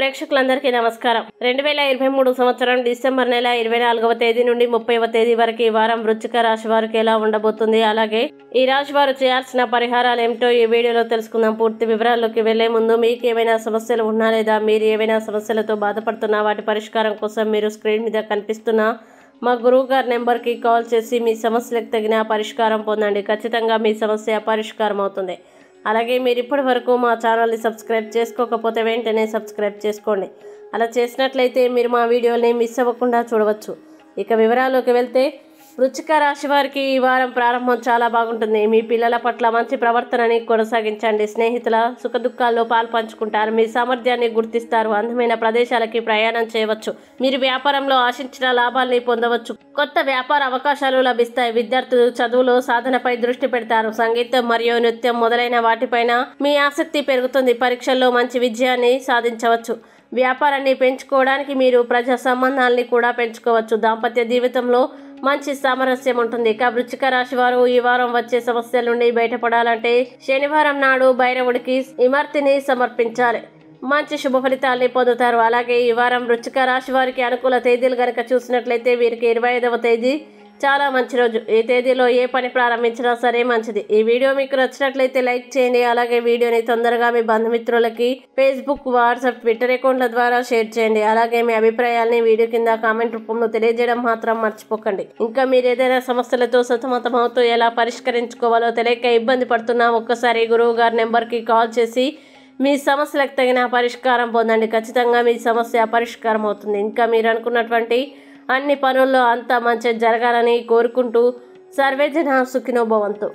ప్రేక్షకులందరికీ నమస్కారం. 2023 సంవత్సరం డిసెంబర్ నెల 24వ తేదీ నుండి 30వ తేదీ వరకు ఈ వారం వృశ్చిక రాశి వారికి ఎలా ఉండబోతుంది, అలాగే ఈ రాశి వారు చేయాల్సిన పరిహారాలు ఏమిటో ఈ వీడియోలో తెలుసుకుందాం. పూర్తి వివరాల్లోకి వెళ్లే ముందు మీకు ఏమైనా సమస్యలు ఉన్నా లేదా మీరు ఏమైనా సమస్యలతో బాధపడుతున్నా వాటి పరిష్కారం కోసం మీరు స్క్రీన్ మీద కనిపిస్తున్న మా గురువు గారి నెంబర్కి కాల్ చేసి మీ సమస్యలకు తగిన పరిష్కారం పొందండి. ఖచ్చితంగా మీ సమస్య పరిష్కారం అవుతుంది. అలాగే మీరు ఇప్పటి వరకు మా ఛానల్ని సబ్స్క్రైబ్ చేసుకోకపోతే వెంటనే సబ్స్క్రైబ్ చేసుకోండి. అలా చేసినట్లయితే మీరు మా వీడియోని మిస్ అవ్వకుండా చూడవచ్చు. ఇక వివరాల్లోకి వెళ్తే వృశ్చిక రాశి వారికి ఈ వారం ప్రారంభం చాలా బాగుంటుంది. మీ పిల్లల పట్ల మంచి ప్రవర్తనని కొనసాగించండి. స్నేహితుల సుఖదుఖాల్లో పాలు పంచుకుంటారు. మీ సామర్థ్యాన్ని గుర్తిస్తారు. అందమైన ప్రదేశాలకి ప్రయాణం చేయవచ్చు. మీరు వ్యాపారంలో ఆశించిన లాభాల్ని పొందవచ్చు. కొత్త వ్యాపార అవకాశాలు లభిస్తాయి. విద్యార్థులు చదువులో సాధనపై దృష్టి పెడతారు. సంగీతం మరియు నృత్యం మొదలైన వాటిపైన మీ ఆసక్తి పెరుగుతుంది. పరీక్షల్లో మంచి విజయాన్ని సాధించవచ్చు. వ్యాపారాన్ని పెంచుకోవడానికి మీరు ప్రజా సంబంధాలని కూడా పెంచుకోవచ్చు. దాంపత్య జీవితంలో మంచి సామరస్యం ఉంటుంది. ఇక వృశ్చిక రాశి వారు ఈ వారం వచ్చే సమస్యల నుండి బయటపడాలంటే శనివారం నాడు భైరవుడికి ఇమర్తిని సమర్పించాలి. మంచి శుభ ఫలితాల్ని పొందుతారు. అలాగే ఈ వారం వృశ్చిక రాశి వారికి అనుకూల తేదీలు కనుక చూసినట్లయితే వీరికి 25వ తేదీ చాలా మంచి రోజు. ఈ తేదీలో ఏ పని ప్రారంభించినా సరే మంచిది. ఈ వీడియో మీకు నచ్చినట్లయితే లైక్ చేయండి. అలాగే వీడియోని తొందరగా మీ బంధుమిత్రులకి ఫేస్బుక్, వాట్సాప్, ట్విట్టర్ అకౌంట్ల ద్వారా షేర్ చేయండి. అలాగే మీ అభిప్రాయాల్ని వీడియో కింద కామెంట్ రూపంలో తెలియజేయడం మాత్రం మర్చిపోకండి. ఇంకా మీరు ఏదైనా సమస్యలతో సతమతమవుతూ ఎలా పరిష్కరించుకోవాలో తెలియక ఇబ్బంది పడుతున్నా ఒక్కసారి గురువు గారి నెంబర్కి కాల్ చేసి మీ సమస్యలకు తగిన పరిష్కారం పొందండి. ఖచ్చితంగా మీ సమస్య పరిష్కారం అవుతుంది. ఇంకా మీరు అనుకున్నటువంటి అన్ని పనుల్లో అంతా మంచి జరగాలని కోరుకుంటూ సర్వేజన సుఖినో భవంతు.